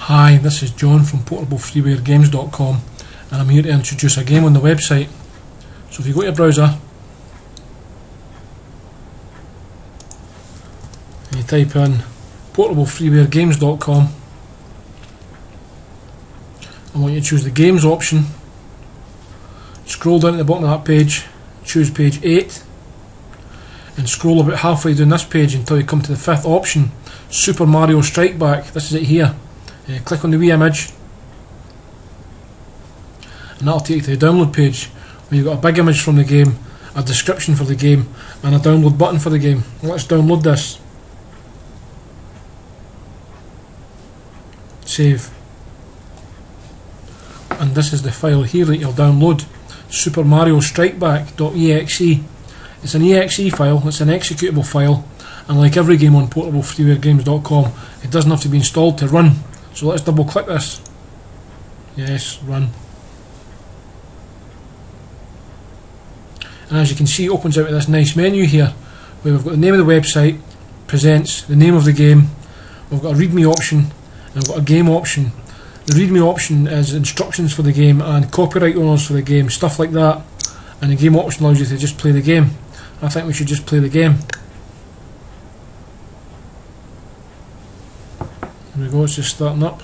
Hi, this is John from PortableFreewareGames.com, and I'm here to introduce a game on the website. So if you go to your browser and you type in PortableFreewareGames.com, I want you to choose the games option, scroll down to the bottom of that page, choose page 8, and scroll about halfway down this page until you come to the 5th option, Super Mario Strike Back. This is it here. Click on the wee image and that'll take you to the download page where you've got a big image from the game, a description for the game and a download button for the game. Let's download this. Save. And this is the file here that you'll download, Super Mario Strike Back.exe. It's an exe file, it's an executable file, and like every game on PortableFreewareGames.com, it doesn't have to be installed to run. So let's double click this. Yes, run. And as you can see, it opens out of this nice menu here where we've got the name of the website, presents, the name of the game, we've got a readme option, and we've got a game option. The readme option is instructions for the game and copyright owners for the game, stuff like that, and the game option allows you to just play the game. I think we should just play the game. There we go, it's just starting up.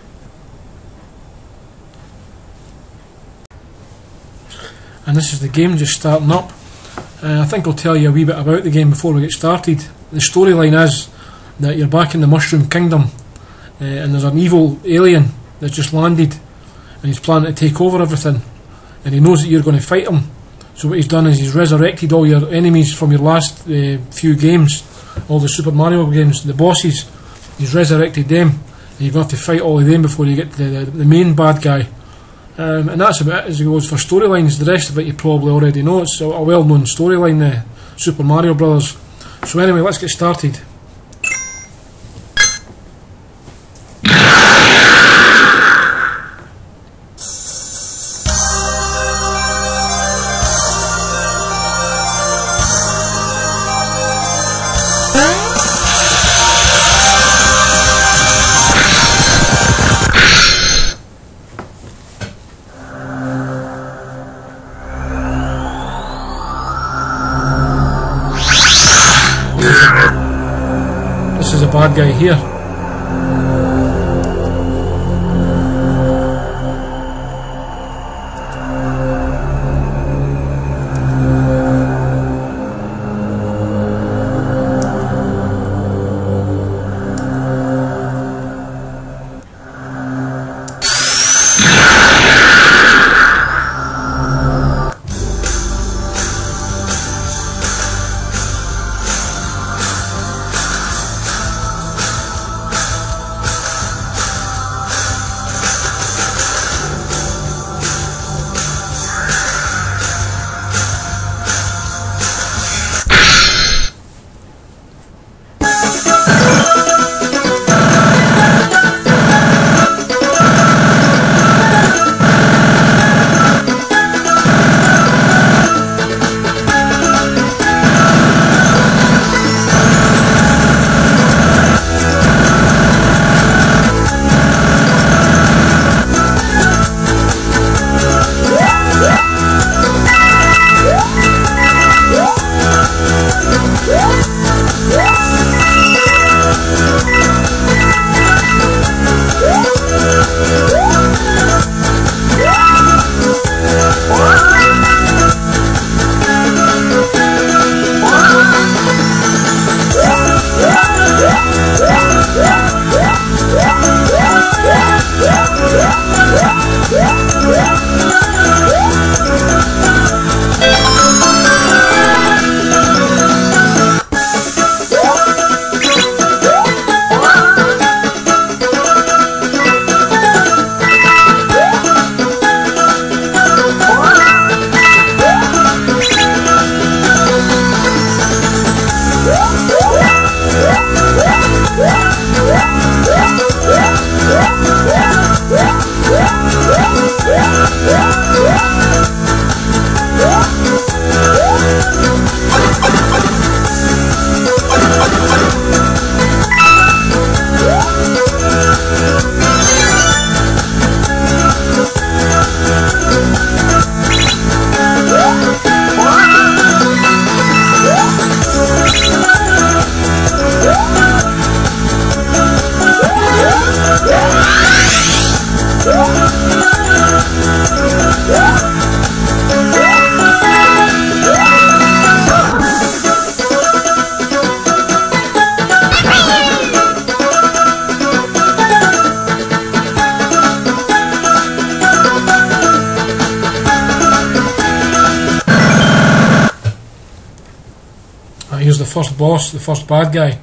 And this is the game just starting up. I think I'll tell you a wee bit about the game before we get started. The storyline is that you're back in the Mushroom Kingdom and there's an evil alien that's just landed and he's planning to take over everything, and he knows that you're going to fight him. So what he's done is he's resurrected all your enemies from your last few games, all the Super Mario games, the bosses. He's resurrected them, and you're going to have to fight all of them before you get to the main bad guy. And that's about it as it goes for storylines. The rest of it you probably already know. It's a well-known storyline, the Super Mario Brothers. So anyway, let's get started. This is a bad guy here. Here's the first boss, the first bad guy.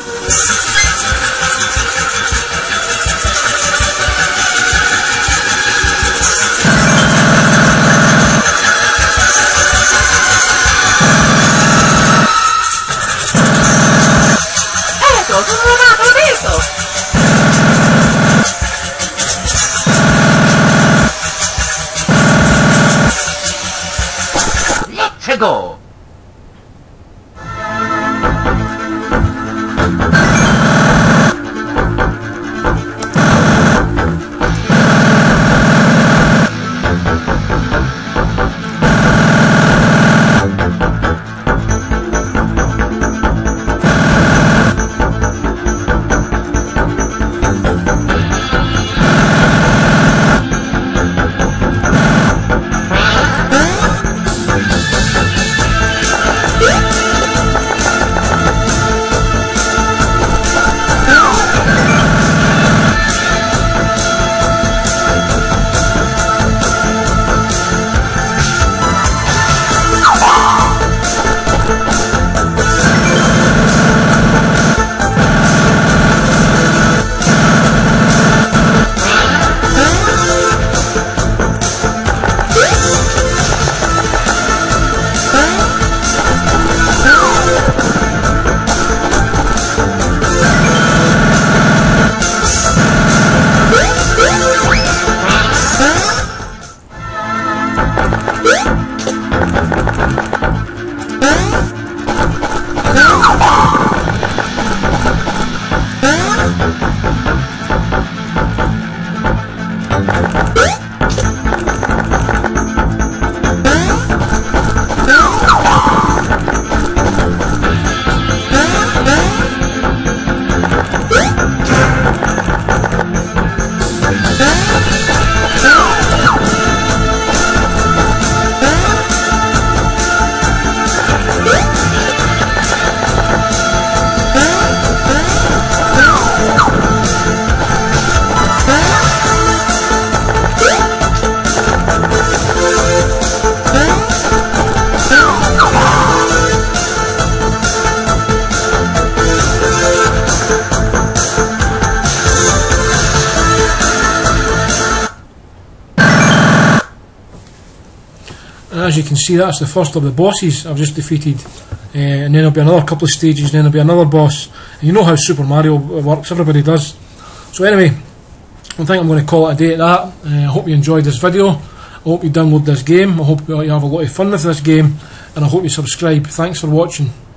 Let's go! And as you can see, that's the first of the bosses I've just defeated, and then there'll be another couple of stages, and then there'll be another boss. And you know how Super Mario works, everybody does. So anyway, I think I'm going to call it a day at that. I hope you enjoyed this video. I hope you download this game. I hope you have a lot of fun with this game, and I hope you subscribe. Thanks for watching.